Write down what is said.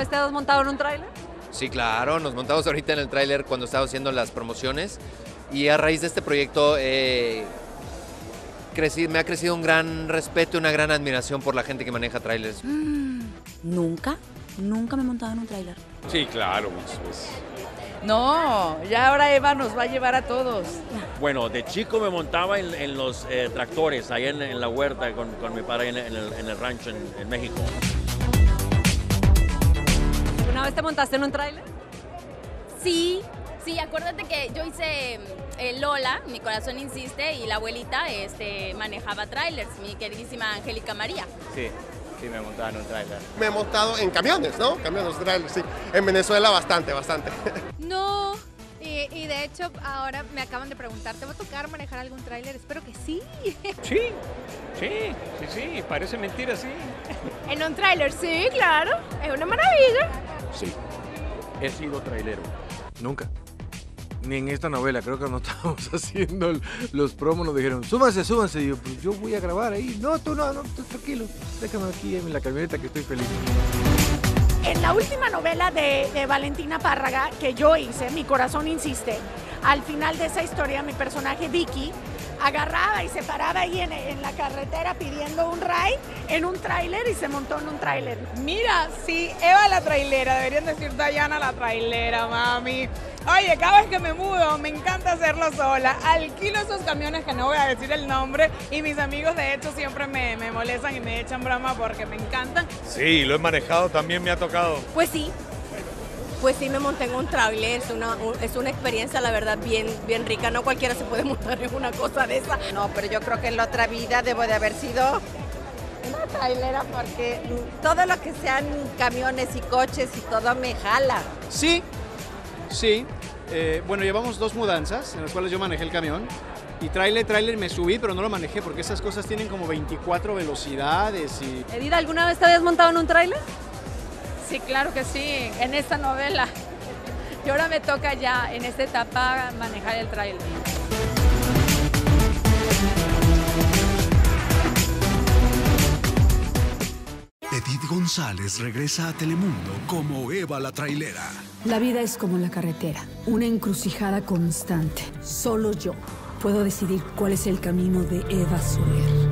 vez te has montado en un tráiler? Sí, claro, nos montamos ahorita en el tráiler cuando estaba haciendo las promociones y a raíz de este proyecto me ha crecido un gran respeto y una gran admiración por la gente que maneja trailers. Nunca me he montado en un tráiler. Sí, claro, muchas veces. No, ya ahora Eva nos va a llevar a todos. Bueno, de chico me montaba en los tractores, ahí en la huerta con mi padre en el rancho en México. ¿Alguna vez te montaste en un tráiler? Sí, acuérdate que yo hice Lola, Mi Corazón Insiste, y la abuelita manejaba trailers, mi queridísima Angélica María. Sí, me he montado en un tráiler. Me he montado en camiones, ¿no? Camiones, trailers, sí. En Venezuela bastante. No, y de hecho ahora me acaban de preguntar, ¿te va a tocar manejar algún tráiler? Espero que sí. Sí, parece mentira, sí. En un tráiler, sí, claro, es una maravilla. Sí, he sido trailero. Nunca. Ni en esta novela, creo que cuando estábamos haciendo los promos nos dijeron, súbanse. Y yo, pues yo voy a grabar ahí. No, tú tranquilo, déjame aquí en la camioneta que estoy feliz. En la última novela de Valentina Párraga que yo hice, Mi Corazón Insiste, al final de esa historia mi personaje Vicky agarraba y se paraba ahí en la carretera pidiendo un ride en un tráiler y se montó en un tráiler. Mira, sí, Eva la trailera, deberían decir Dayana la trailera, mami. Oye, cada vez que me mudo, me encanta hacerlo sola. Alquilo esos camiones que no voy a decir el nombre y mis amigos de hecho siempre me molestan y me echan broma porque me encantan. Sí, lo he manejado, también me ha tocado. Pues sí, me monté en un tráiler, es una experiencia la verdad bien rica, no cualquiera se puede montar en una cosa de esa. No, pero yo creo que en la otra vida debo de haber sido una trailera porque todo lo que sean camiones y coches y todo me jala. Sí. Bueno, llevamos 2 mudanzas en las cuales yo manejé el camión. Y tráiler me subí, pero no lo manejé porque esas cosas tienen como 24 velocidades y... Edith, ¿alguna vez te habías montado en un tráiler? Sí, claro que sí, en esta novela. Y ahora me toca ya en esta etapa manejar el tráiler. Edith González regresa a Telemundo como Eva la trailera. La vida es como la carretera, una encrucijada constante. Solo yo puedo decidir cuál es el camino de Eva Soler.